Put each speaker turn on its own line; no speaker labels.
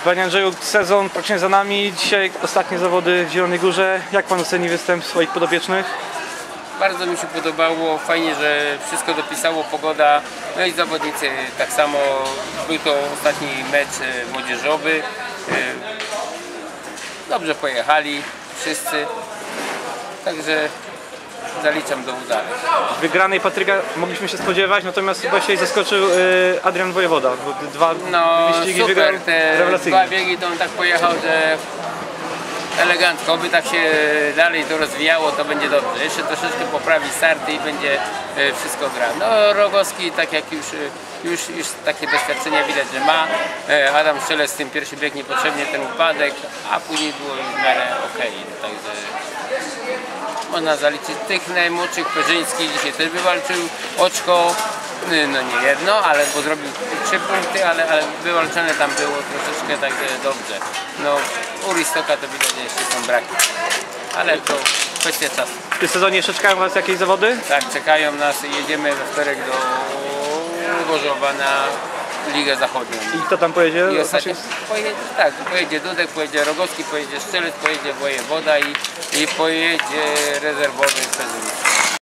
Panie Andrzeju, sezon praktycznie za nami. Dzisiaj ostatnie zawody w Zielonej Górze. Jak Pan oceni występ swoich podopiecznych?
Bardzo mi się podobało, fajnie, że wszystko dopisało, pogoda, no i zawodnicy tak samo. Był to ostatni mecz młodzieżowy. Dobrze pojechali wszyscy, także zaliczam do udanych.
Wygranej Patryka mogliśmy się spodziewać, natomiast chyba się zaskoczył Adrian Wojewoda. Bo dwa wyścigi
super,
wygrał
te
rewelacyjnie.
dwa biegi to on tak pojechał, że elegancko, oby tak się dalej to rozwijało, to będzie dobrze. Jeszcze troszeczkę poprawi starty i będzie wszystko gra. No Rogowski, tak jak już takie doświadczenia widać, że ma. Adam Szczelec w tym pierwszy bieg niepotrzebnie ten upadek, a później było w miarę okej. Także można zaliczyć tych najmłodszych. Perzyński dzisiaj też wywalczył oczko, no nie jedno, ale bo zrobił 3 punkty, ale wywalczone tam było troszeczkę, także dobrze. No u Ristoka to widać, że jeszcze są braki, ale to kwestia czasu.
W tym sezonie jeszcze czekają Was jakieś zawody?
Tak, czekają nas, jedziemy we wtorek do Gorzowa na Ligę Zachodnią.
I kto tam pojedzie?
I ostatnio pojedzie Dudek, pojedzie Rogowski, pojedzie Szczelec, pojedzie Wojewoda i pojedzie rezerwowy Perzyński.